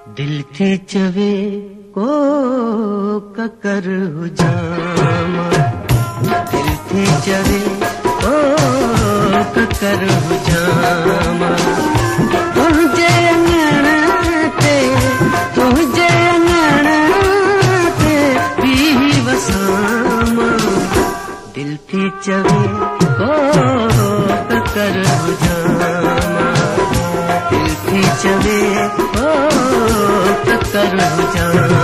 दिल थे चवे को ककर हुजामा, दिल थे चवे को ककर हुजामा। तुझे अंगणते भी वसामा, दिल थे चवे को ककर हुजामा, दिल थे चवे को ककर हुजामा।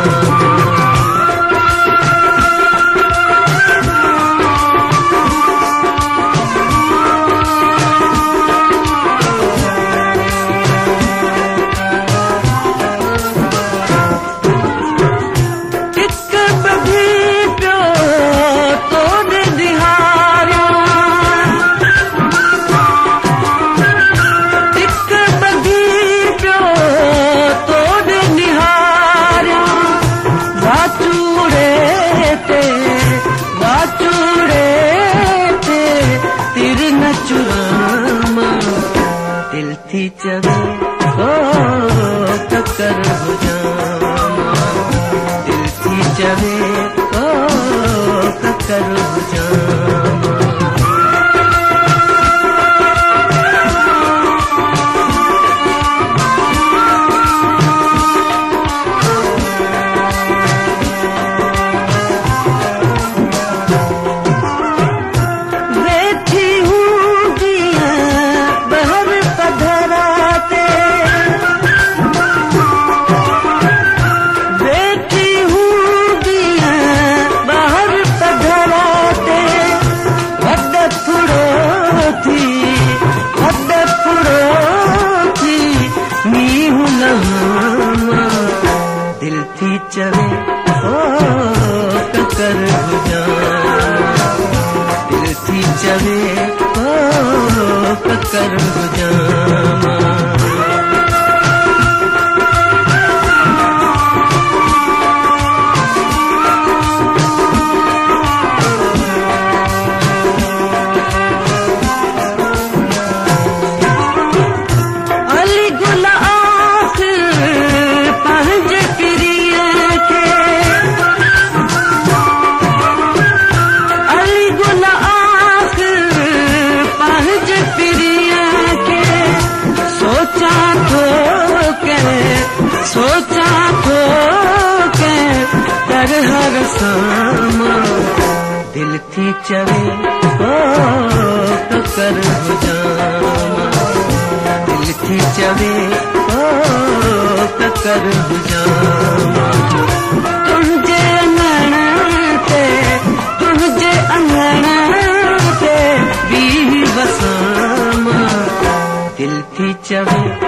दिल थी चवे को ककर हुजामा, दिल थी चवे को ककर हुजामा। दिल थी चवे को ककर हुजामा, दिल थी चवे को ककर हुजामा। सोचा तो के कर हर सामा, दिल थी चवे को ककर हुजामा, दिल थी चवे को ककर हुजामा। तुझे अंगणते भी वसामा, दिल थी चवे